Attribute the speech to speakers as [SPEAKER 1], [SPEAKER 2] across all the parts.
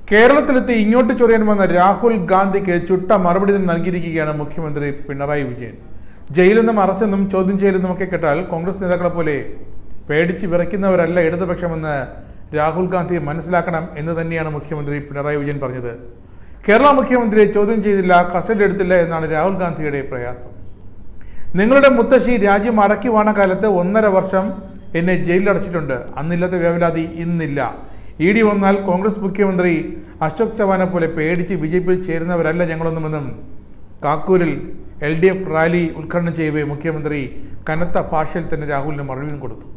[SPEAKER 1] കേരളത്തിലെത്തി ഇങ്ങോട്ട് ചൊറിയാൻ വന്ന രാഹുൽ ഗാന്ധിക്ക് ചുട്ട മറുപടി നൽകിയിരിക്കുകയാണ് മുഖ്യമന്ത്രി പിണറായി വിജയൻ. ജയിലിൽ നിന്നും അറസ്റ്റെന്നും ചോദ്യം ചെയ്യലെന്നും ഒക്കെ കേട്ടാൽ കോൺഗ്രസ് നേതാക്കളെ പോലെ പേടിച്ച് വിറയ്ക്കുന്നവരല്ല ഇടതുപക്ഷമെന്ന് രാഹുൽ ഗാന്ധി മനസ്സിലാക്കണം എന്ന് തന്നെയാണ് മുഖ്യമന്ത്രി പിണറായി വിജയൻ പറഞ്ഞത്. കേരള മുഖ്യമന്ത്രിയെ ചോദ്യം ചെയ്തില്ല, കസ്റ്റഡി എടുത്തില്ല എന്നാണ് രാഹുൽ ഗാന്ധിയുടെ പ്രയാസം. നിങ്ങളുടെ മുത്തശ്ശി രാജ്യം അടക്കി വാണ കാലത്ത് 1.5 വർഷം എന്നെ ജയിലിലടച്ചിട്ടുണ്ട്. അന്നില്ലാത്ത വേവലാതി ഇന്നില്ല. ഇഡി വന്നാൽ കോൺഗ്രസ് മുഖ്യമന്ത്രി അശോക് ചവാനെ പോലെ പേടിച്ച് ബിജെപിയിൽ ചേരുന്നവരല്ല ഞങ്ങളൊന്നുമെന്നും കാക്കൂരിൽ LDF റാലി ഉദ്ഘാടനം ചെയ്യവേ മുഖ്യമന്ത്രി കനത്ത ഭാഷയിൽ തന്നെ രാഹുലിന് മറുപടിയും കൊടുത്തു.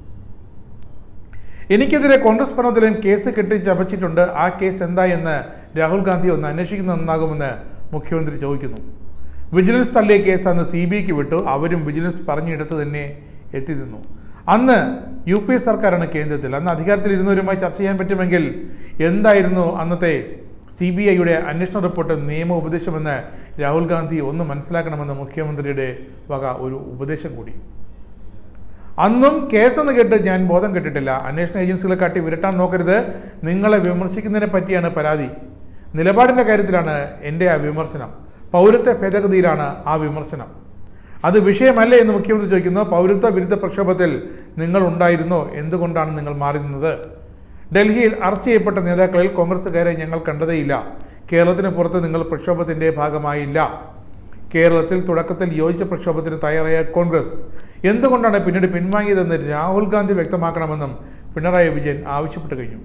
[SPEAKER 1] എനിക്കെതിരെ കോൺഗ്രസ് ഭരണത്തിലും കേസ് കെട്ടിച്ചമച്ചിട്ടുണ്ട്. ആ കേസ് എന്താ എന്ന് രാഹുൽ ഗാന്ധി ഒന്ന് അന്വേഷിക്കുന്നത് നന്നാകുമെന്ന് മുഖ്യമന്ത്രി ചോദിക്കുന്നു. വിജിലൻസ് തള്ളിയ കേസ് അന്ന് CBIക്ക് വിട്ടു. അവരും വിജിലൻസ് പറഞ്ഞിടത്ത് തന്നെ എത്തി നിന്നു. അന്ന് UPA സർക്കാരാണ് കേന്ദ്രത്തിൽ. അന്ന് അധികാരത്തിൽ ഇരുന്നവരുമായി ചർച്ച ചെയ്യാൻ പറ്റുമെങ്കിൽ എന്തായിരുന്നു അന്നത്തെ CBIയുടെ അന്വേഷണ റിപ്പോർട്ട് നിയമ ഉപദേശമെന്ന് രാഹുൽ ഗാന്ധി ഒന്ന് മനസ്സിലാക്കണമെന്ന് മുഖ്യമന്ത്രിയുടെ വക ഒരു ഉപദേശം കൂടി. അന്നും കേസെന്ന് കേട്ട് ഞാൻ ബോധം കെട്ടിട്ടില്ല. അന്വേഷണ ഏജൻസികളെ കാട്ടി വിരട്ടാൻ നോക്കരുത്. നിങ്ങളെ വിമർശിക്കുന്നതിനെ പറ്റിയാണ് പരാതി. നിലപാടിൻ്റെ കാര്യത്തിലാണ് എൻ്റെ ആ വിമർശനം. പൗരത്വ ഭേദഗതിയിലാണ് ആ വിമർശനം. അത് വിഷയമല്ലേ എന്ന് മുഖ്യമന്ത്രി ചോദിക്കുന്നു. പൗരത്വ വിരുദ്ധ പ്രക്ഷോഭത്തിൽ നിങ്ങൾ ഉണ്ടായിരുന്നോ? എന്തുകൊണ്ടാണ് നിങ്ങൾ മാറി നിന്നത്? ഡൽഹിയിൽ അറസ്റ്റ് ചെയ്യപ്പെട്ട നേതാക്കളിൽ കോൺഗ്രസ്സുകാരെ ഞങ്ങൾ കണ്ടതേയില്ല. കേരളത്തിന് പുറത്ത് നിങ്ങൾ പ്രക്ഷോഭത്തിൻ്റെ ഭാഗമായില്ല. കേരളത്തിൽ തുടക്കത്തിൽ യോജിച്ച പ്രക്ഷോഭത്തിന് തയ്യാറായ കോൺഗ്രസ് എന്തുകൊണ്ടാണ് പിന്നീട് പിൻവാങ്ങിയതെന്ന് രാഹുൽ ഗാന്ധി വ്യക്തമാക്കണമെന്നും പിണറായി വിജയൻ ആവശ്യപ്പെട്ടു കഴിഞ്ഞു.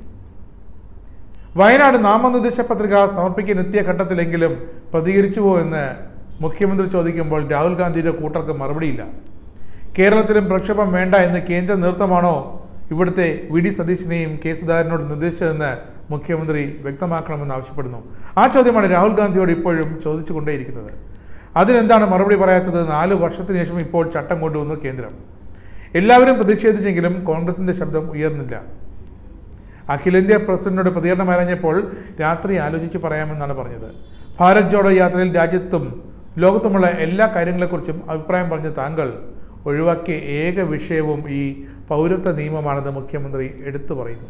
[SPEAKER 1] വയനാട് നാമനിർദ്ദേശ പത്രിക സമർപ്പിക്കാൻ എത്തിയ ഘട്ടത്തിലെങ്കിലും പ്രതികരിച്ചുവോ എന്ന് മുഖ്യമന്ത്രി ചോദിക്കുമ്പോൾ രാഹുൽ ഗാന്ധിയുടെ കൂട്ടർക്ക് മറുപടിയില്ല. കേരളത്തിലും പ്രക്ഷോഭം വേണ്ട എന്ന് കേന്ദ്ര നേതൃത്വമാണോ ഇവിടുത്തെ VD സതീശനെയും K സുധാകരനോട് നിർദ്ദേശിച്ചതെന്ന് മുഖ്യമന്ത്രി വ്യക്തമാക്കണമെന്ന് ആവശ്യപ്പെടുന്നു. ആ ചോദ്യമാണ് രാഹുൽ ഗാന്ധിയോട് ഇപ്പോഴും ചോദിച്ചുകൊണ്ടേയിരിക്കുന്നത്. അതിനെന്താണ് മറുപടി പറയാത്തത്? 4 വർഷത്തിന് ശേഷം ഇപ്പോൾ ചട്ടം കൊണ്ടുവന്നു കേന്ദ്രം. എല്ലാവരും പ്രതിഷേധിച്ചെങ്കിലും കോൺഗ്രസിൻ്റെ ശബ്ദം ഉയർന്നില്ല. അഖിലേന്ത്യാ പ്രസിഡന്റിനോട് പ്രതികരണം അറിഞ്ഞപ്പോൾ രാത്രി ആലോചിച്ച് പറയാമെന്നാണ് പറഞ്ഞത്. ഭാരത് ജോഡോ യാത്രയിൽ രാജ്യത്തും ലോകത്തുമുള്ള എല്ലാ കാര്യങ്ങളെക്കുറിച്ചും അഭിപ്രായം പറഞ്ഞ താങ്കൾ ഒഴിവാക്കിയ ഏക വിഷയവും ഈ പൗരത്വ നിയമമാണെന്ന് മുഖ്യമന്ത്രി എടുത്തു പറയുന്നു.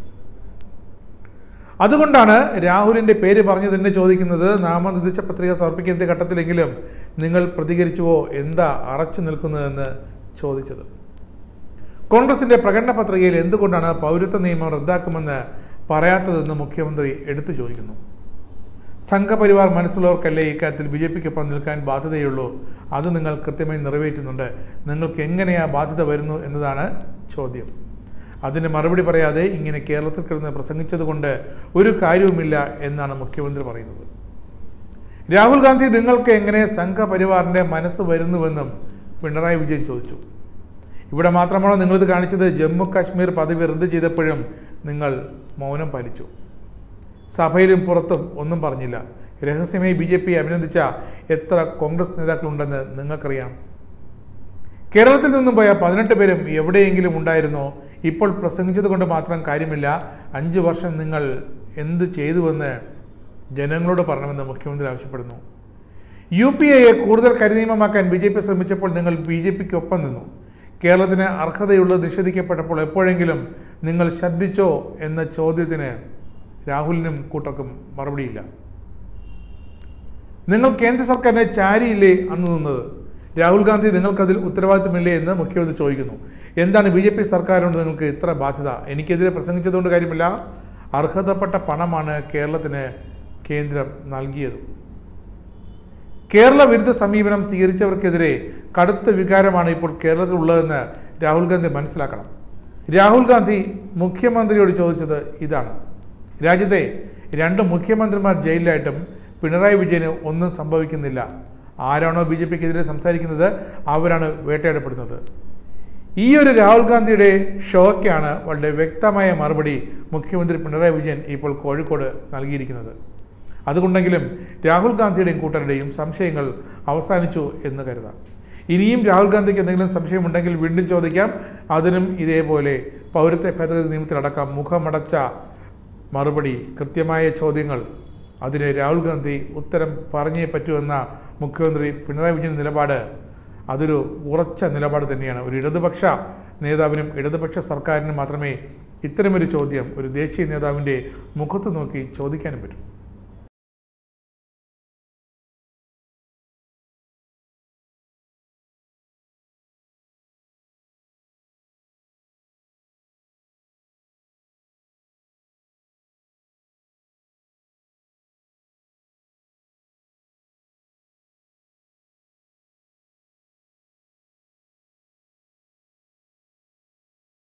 [SPEAKER 1] അതുകൊണ്ടാണ് രാഹുലിൻ്റെ പേര് പറഞ്ഞു തന്നെ ചോദിക്കുന്നത്. നാമനിർദ്ദേശ പത്രിക സമർപ്പിക്കുന്ന ഘട്ടത്തിലെങ്കിലും നിങ്ങൾ പ്രതികരിച്ചുവോ? എന്താ അറച്ചു നിൽക്കുന്നതെന്ന് ചോദിച്ചത്. കോൺഗ്രസിൻ്റെ പ്രകടന പത്രികയിൽ എന്തുകൊണ്ടാണ് പൗരത്വ നിയമം റദ്ദാക്കുമെന്ന് പറയാത്തതെന്ന് മുഖ്യമന്ത്രി എടുത്തു ചോദിക്കുന്നു. സംഘപരിവാർ മനസ്സുള്ളവർക്കല്ലേ ഇക്കാര്യത്തിൽ BJPക്കൊപ്പം നിൽക്കാൻ ബാധ്യതയുള്ളൂ. അത് നിങ്ങൾ കൃത്യമായി നിറവേറ്റുന്നുണ്ട്. നിങ്ങൾക്ക് എങ്ങനെയാ ബാധ്യത വരുന്നു എന്നതാണ് ചോദ്യം. അതിന് മറുപടി പറയാതെ ഇങ്ങനെ കേരളത്തിൽ കിടന്ന് പ്രസംഗിച്ചതുകൊണ്ട് ഒരു കാര്യവുമില്ല എന്നാണ് മുഖ്യമന്ത്രി പറയുന്നത്. രാഹുൽ ഗാന്ധി നിങ്ങൾക്ക് എങ്ങനെ സംഘപരിവാറിൻ്റെ മനസ്സ് വരുന്നുവെന്നും പിണറായി വിജയൻ ചോദിച്ചു. ഇവിടെ മാത്രമാണോ നിങ്ങളിത് കാണിച്ചത്? ജമ്മു കാശ്മീർ പദവി റദ്ദ് ചെയ്തപ്പോഴും നിങ്ങൾ മൗനം പാലിച്ചു. സഭയിലും പുറത്തും ഒന്നും പറഞ്ഞില്ല. രഹസ്യമായി BJP അഭിനന്ദിച്ച എത്ര കോൺഗ്രസ് നേതാക്കളുണ്ടെന്ന് നിങ്ങൾക്കറിയാം. കേരളത്തിൽ നിന്നും പോയ 18 പേരും എവിടെയെങ്കിലും ഉണ്ടായിരുന്നോ? ഇപ്പോൾ പ്രസംഗിച്ചത് കൊണ്ട് മാത്രം കാര്യമില്ല. 5 വർഷം നിങ്ങൾ എന്ത് ചെയ്തുവെന്ന് ജനങ്ങളോട് പറയണമെന്ന് മുഖ്യമന്ത്രി ആവശ്യപ്പെടുന്നു. UPAയെ കൂടുതൽ കരിനിയമമാക്കാൻ BJP ശ്രമിച്ചപ്പോൾ നിങ്ങൾ BJPക്കൊപ്പം നിന്നു. കേരളത്തിന് അർഹതയുള്ളത് നിഷേധിക്കപ്പെട്ടപ്പോൾ എപ്പോഴെങ്കിലും നിങ്ങൾ ശ്രദ്ധിച്ചോ എന്ന ചോദ്യത്തിന് രാഹുലിനും കൂട്ടർക്കും മറുപടിയില്ല. നിങ്ങൾ കേന്ദ്ര സർക്കാരിനെ ചാരിയില്ലേ അന്ന് നിന്നത്? രാഹുൽ ഗാന്ധി നിങ്ങൾക്കതിൽ ഉത്തരവാദിത്തമില്ലേ എന്ന് മുഖ്യമന്ത്രി ചോദിക്കുന്നു. എന്താണ് BJP സർക്കാരിനോട് നിങ്ങൾക്ക് ഇത്ര ബാധ്യത? എനിക്കെതിരെ പ്രസംഗിച്ചതുകൊണ്ട് കാര്യമില്ല. അർഹതപ്പെട്ട പണമാണ് കേരളത്തിന് കേന്ദ്രം നൽകിയത്. കേരള വിരുദ്ധ സമീപനം സ്വീകരിച്ചവർക്കെതിരെ കടുത്ത വികാരമാണ് ഇപ്പോൾ കേരളത്തിലുള്ളതെന്ന് രാഹുൽ ഗാന്ധി മനസ്സിലാക്കണം. രാഹുൽ ഗാന്ധി മുഖ്യമന്ത്രിയോട് ചോദിച്ചത് ഇതാണ്. രാജ്യത്തെ 2 മുഖ്യമന്ത്രിമാർ ജയിലിലായിട്ടും പിണറായി വിജയന് ഒന്നും സംഭവിക്കുന്നില്ല. ആരാണോ BJPക്കെതിരെ സംസാരിക്കുന്നത് അവരാണ് വേട്ടയാടപ്പെടുന്നത്. ഈ ഒരു രാഹുൽ ഗാന്ധിയുടെ ഷോയ്ക്കാണ് വളരെ വ്യക്തമായ മറുപടി മുഖ്യമന്ത്രി പിണറായി വിജയൻ ഇപ്പോൾ കോഴിക്കോട് നൽകിയിരിക്കുന്നത്. അതുകൊണ്ടെങ്കിലും രാഹുൽ ഗാന്ധിയുടെയും കൂട്ടരുടെയും സംശയങ്ങൾ അവസാനിച്ചു എന്ന് കരുതാം. ഇനിയും രാഹുൽ ഗാന്ധിക്ക് എന്തെങ്കിലും സംശയമുണ്ടെങ്കിൽ വീണ്ടും ചോദിക്കാം. അതിനും ഇതേപോലെ പൗരത്വ ഭേദഗതി നിയമത്തിലടക്കം മുഖമടച്ച മറുപടി, കൃത്യമായ ചോദ്യങ്ങൾ, അതിന് രാഹുൽ ഗാന്ധി ഉത്തരം പറഞ്ഞേ പറ്റുമെന്ന മുഖ്യമന്ത്രി പിണറായി വിജയൻ നിലപാട് അതൊരു ഉറച്ച നിലപാട് തന്നെയാണ്. ഒരു ഇടതുപക്ഷ നേതാവിനും ഇടതുപക്ഷ സർക്കാരിനും മാത്രമേ ഇത്തരമൊരു ചോദ്യം ഒരു ദേശീയ നേതാവിൻ്റെ മുഖത്ത് നോക്കി ചോദിക്കാനും പറ്റും.